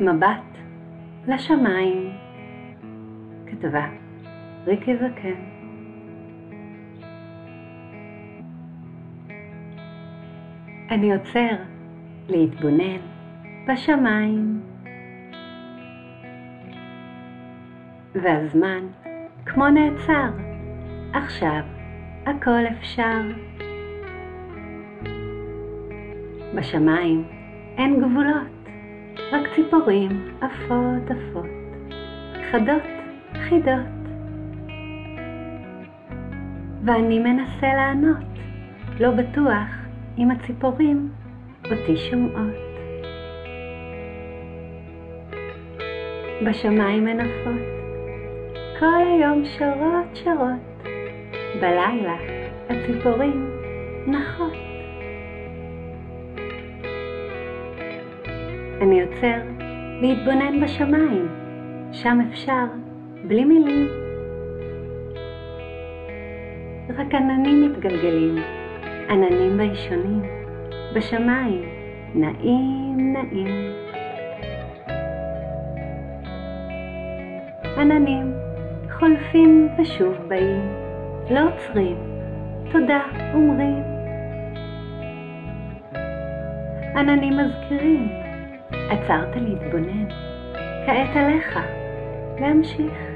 מבט לשמיים. כתבה ריקי זקן. אני עוצר להתבונן בשמיים, והזמן כמו נעצר. עכשיו הכל אפשר. בשמיים אין גבולות, רק ציפורים עפות עפות, חדות חידות. ואני מנסה לענות, לא בטוח אם הציפורים אותי שומעות. בשמיים אין עפות, כל היום שרות שרות, בלילה הציפורים נחות. אני עוצר להתבונן בשמיים, שם אפשר בלי מילים. רק עננים מתגלגלים, עננים בישונים, בשמיים נעים נעים. עננים חולפים ושוב באים, לא עוצרים, תודה אומרים. עננים מזכירים, עצרת להתבונן, כעת עליך להמשיך.